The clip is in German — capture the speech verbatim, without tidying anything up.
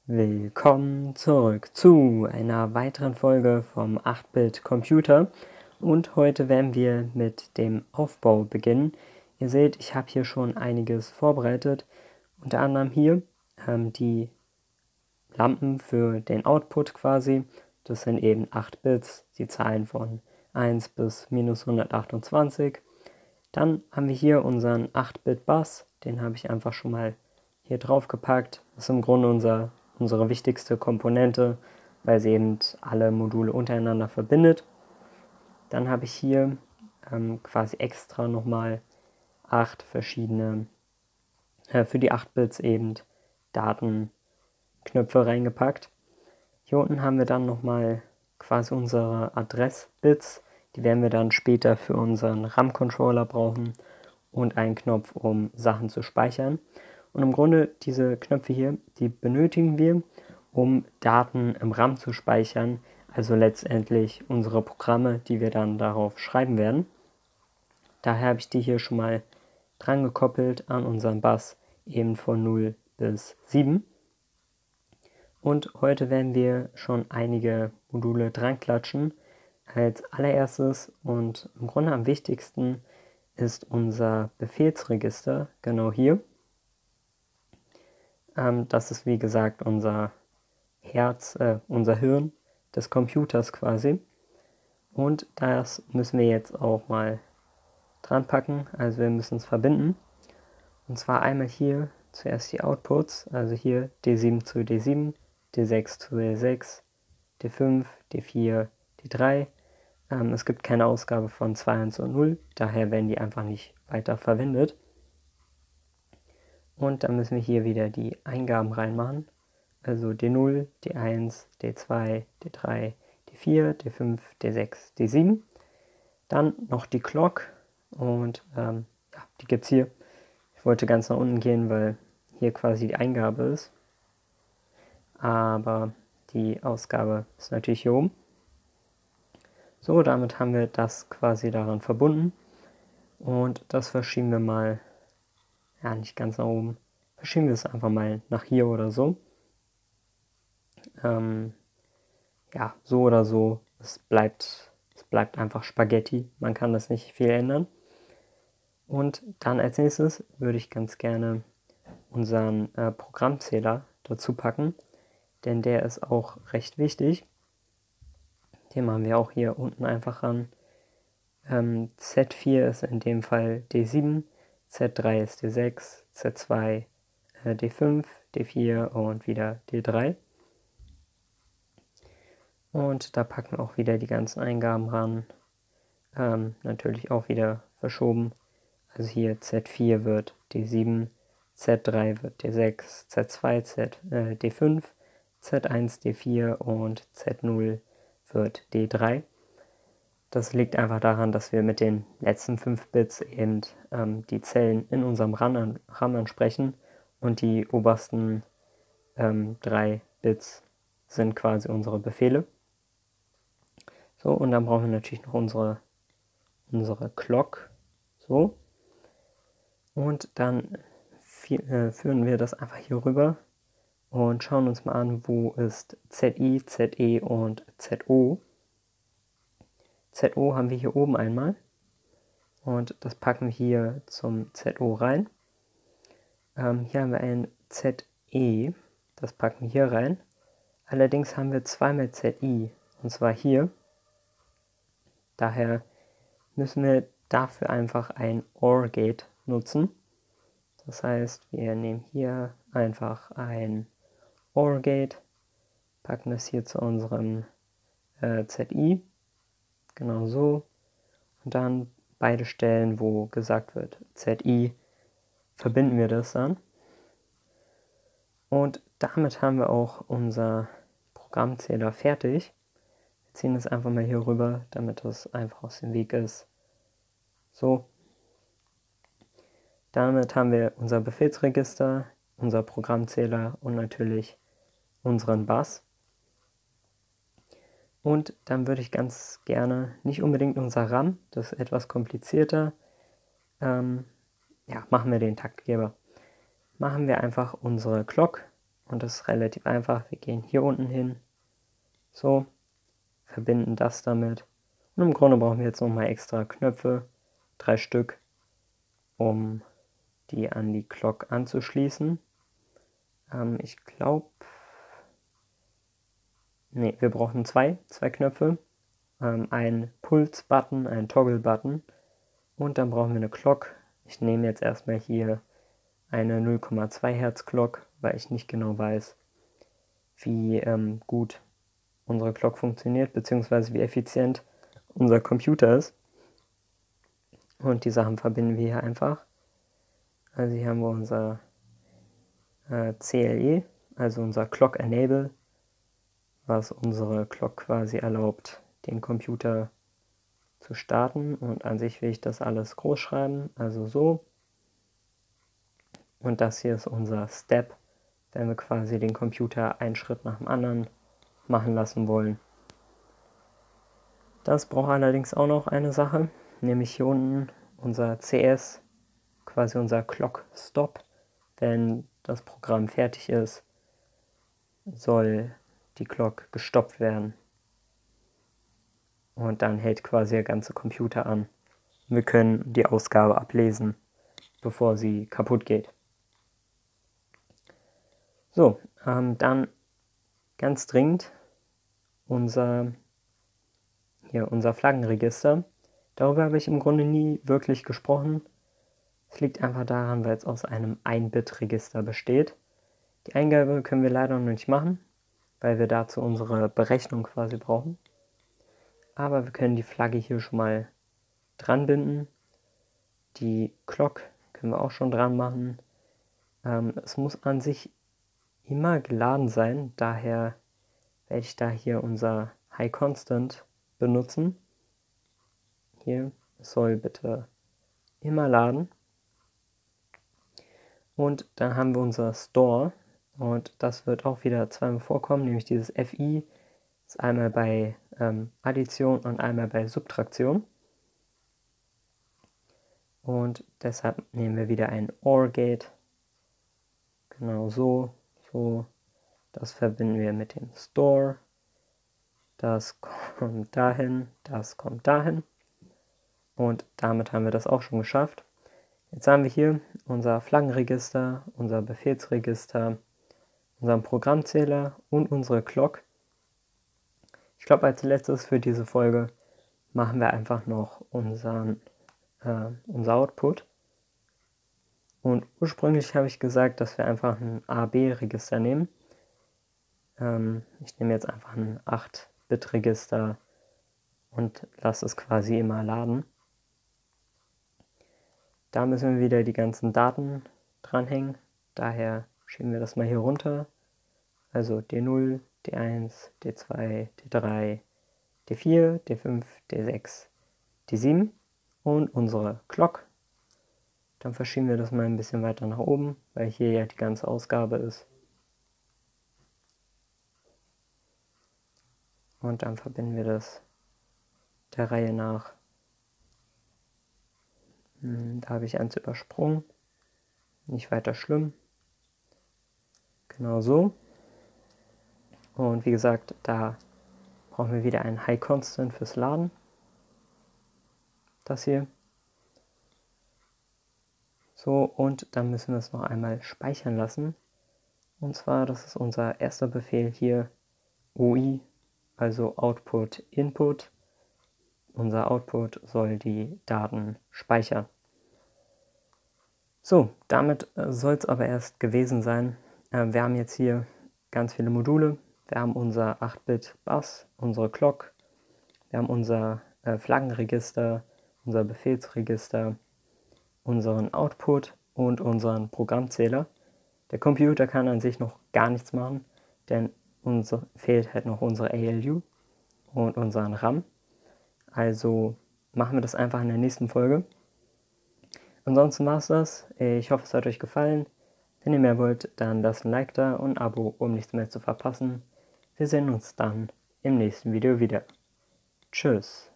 Willkommen zurück zu einer weiteren Folge vom acht Bit Computer und heute werden wir mit dem Aufbau beginnen. Ihr seht, ich habe hier schon einiges vorbereitet, unter anderem hier ähm, die Lampen für den Output quasi. Das sind eben acht Bits, die Zahlen von eins bis minus hundertachtundzwanzig. Dann haben wir hier unseren acht Bit Bus, den habe ich einfach schon mal hier drauf gepackt. Das ist im Grunde unser, unsere wichtigste Komponente, weil sie eben alle Module untereinander verbindet. Dann habe ich hier ähm, quasi extra nochmal acht verschiedene, äh, für die acht Bits eben Datenknöpfe reingepackt. Hier unten haben wir dann nochmal quasi unsere Adressbits. Die werden wir dann später für unseren RAM-Controller brauchen und einen Knopf, um Sachen zu speichern. Und im Grunde diese Knöpfe hier, die benötigen wir, um Daten im RAM zu speichern, also letztendlich unsere Programme, die wir dann darauf schreiben werden. Daher habe ich die hier schon mal dran gekoppelt an unseren Bus, eben von null bis sieben. Und heute werden wir schon einige Module dran klatschen. Als allererstes und im Grunde am wichtigsten ist unser Befehlsregister, genau hier. Ähm, das ist wie gesagt unser Herz, äh, unser Hirn des Computers quasi. Und das müssen wir jetzt auch mal dran packen, also wir müssen es verbinden. Und zwar einmal hier zuerst die Outputs, also hier D sieben zu D sieben, D sechs zu D sechs, D fünf, D vier, D drei. Ähm, es gibt keine Ausgabe von zwei, eins und null, daher werden die einfach nicht weiter verwendet. Und dann müssen wir hier wieder die Eingaben reinmachen, also D null, D eins, D zwei, D drei, D vier, D fünf, D sechs, D sieben. Dann noch die Clock und ähm, ja, die gibt es hier. Ich wollte ganz nach unten gehen, weil hier quasi die Eingabe ist. Aber die Ausgabe ist natürlich hier oben. So, damit haben wir das quasi daran verbunden. Und das verschieben wir mal, ja nicht ganz nach oben, verschieben wir es einfach mal nach hier oder so. Ähm, ja, so oder so, es bleibt, es bleibt einfach Spaghetti, man kann das nicht viel ändern. Und dann als nächstes würde ich ganz gerne unseren äh, Programmzähler dazu packen, denn der ist auch recht wichtig. Den machen wir auch hier unten einfach ran. Ähm, Z vier ist in dem Fall D sieben, Z drei ist D sechs, Z zwei äh, D fünf, D vier und wieder D drei. Und da packen wir auch wieder die ganzen Eingaben ran. Ähm, natürlich auch wieder verschoben. Also hier Z vier wird D sieben, Z drei wird D sechs, Z zwei Z, äh, D fünf, Z eins D vier und Z null wird D drei. Das liegt einfach daran, dass wir mit den letzten fünf Bits eben ähm, die Zellen in unserem RAM, RAM ansprechen und die obersten ähm, drei Bits sind quasi unsere Befehle. So, und dann brauchen wir natürlich noch unsere, unsere Clock. So. Und dann äh, führen wir das einfach hier rüber und schauen uns mal an, wo ist Z I, Z E und Z O. Z O haben wir hier oben einmal und das packen wir hier zum Z O rein. Ähm, hier haben wir ein Z E, das packen wir hier rein. Allerdings haben wir zweimal Z I und zwar hier. Daher müssen wir dafür einfach ein OR-Gate nutzen. Das heißt, wir nehmen hier einfach ein OR-Gate, packen das hier zu unserem äh, Z I, genau so, und dann beide Stellen, wo gesagt wird Z I, verbinden wir das dann. Und damit haben wir auch unser Programmzähler fertig. Wir ziehen das einfach mal hier rüber, damit das einfach aus dem Weg ist. So. Damit haben wir unser Befehlsregister, unser Programmzähler und natürlich unseren Bus. Und dann würde ich ganz gerne, nicht unbedingt unser RAM, das ist etwas komplizierter, ähm, ja, machen wir den Taktgeber. Machen wir einfach unsere Clock, Und das ist relativ einfach. Wir gehen hier unten hin, so, verbinden das damit. Und im Grunde brauchen wir jetzt nochmal extra Knöpfe, drei Stück, um die an die Clock anzuschließen. Ähm, ich glaube, ne, wir brauchen zwei, zwei Knöpfe. Ähm, ein Pulse-Button, ein Toggle-Button und dann brauchen wir eine Clock. Ich nehme jetzt erstmal hier eine null Komma zwei Hertz Clock, weil ich nicht genau weiß, wie ähm, gut unsere Clock funktioniert, beziehungsweise wie effizient unser Computer ist. Und die Sachen verbinden wir hier einfach. Also hier haben wir unser äh, C L E, also unser Clock Enable, was unsere Clock quasi erlaubt, den Computer zu starten. Und an sich will ich das alles groß schreiben, also so. Und das hier ist unser Step, wenn wir quasi den Computer einen Schritt nach dem anderen machen lassen wollen. Das braucht allerdings auch noch eine Sache, nämlich hier unten unser C S, quasi unser Clock Stop. Wenn das Programm fertig ist, soll die Clock gestoppt werden. Und dann hält quasi der ganze Computer an. Wir können die Ausgabe ablesen, bevor sie kaputt geht. So, ähm, dann ganz dringend unser, hier, unser Flaggenregister. Darüber habe ich im Grunde nie wirklich gesprochen. Es liegt einfach daran, weil es aus einem ein Bit Register besteht. Die Eingabe können wir leider noch nicht machen, weil wir dazu unsere Berechnung quasi brauchen. Aber wir können die Flagge hier schon mal dran binden. Die Clock können wir auch schon dran machen. Ähm, es muss an sich immer geladen sein, daher werde ich da hier unser High Constant benutzen. Hier soll bitte immer laden. Und dann haben wir unser Store und das wird auch wieder zweimal vorkommen, nämlich dieses F I ist einmal bei ähm, Addition und einmal bei Subtraktion. Und deshalb nehmen wir wieder ein O R-Gate. Genau so, so. Das verbinden wir mit dem Store. Das kommt dahin, das kommt dahin. Und damit haben wir das auch schon geschafft. Jetzt haben wir hier unser Flaggenregister, unser Befehlsregister, unseren Programmzähler und unsere Clock. Ich glaube, als letztes für diese Folge machen wir einfach noch unseren, äh, unser Output. Und ursprünglich habe ich gesagt, dass wir einfach ein A B Register nehmen. Ähm, ich nehme jetzt einfach ein acht Bit Register und lasse es quasi immer laden. Da müssen wir wieder die ganzen Daten dranhängen. Daher schieben wir das mal hier runter. Also D null, D eins, D zwei, D drei, D vier, D fünf, D sechs, D sieben und unsere Clock. Dann verschieben wir das mal ein bisschen weiter nach oben, weil hier ja die ganze Ausgabe ist. Und dann verbinden wir das der Reihe nach. Da habe ich eins übersprungen. Nicht weiter schlimm. Genau so. Und wie gesagt, da brauchen wir wieder einen High Constant fürs Laden. Das hier. So, und dann müssen wir es noch einmal speichern lassen. Und zwar, das ist unser erster Befehl hier, O I, also Output Input. Unser Output soll die Daten speichern. So, damit soll es aber erst gewesen sein. Äh, wir haben jetzt hier ganz viele Module. Wir haben unser acht Bit Bus, unsere Clock, wir haben unser äh, Flaggenregister, unser Befehlsregister, unseren Output und unseren Programmzähler. Der Computer kann an sich noch gar nichts machen, denn uns fehlt halt noch unsere A L U und unseren RAM. Also machen wir das einfach in der nächsten Folge. Ansonsten war es das. Ich hoffe, es hat euch gefallen. Wenn ihr mehr wollt, dann lasst ein Like da und ein Abo, um nichts mehr zu verpassen. Wir sehen uns dann im nächsten Video wieder. Tschüss.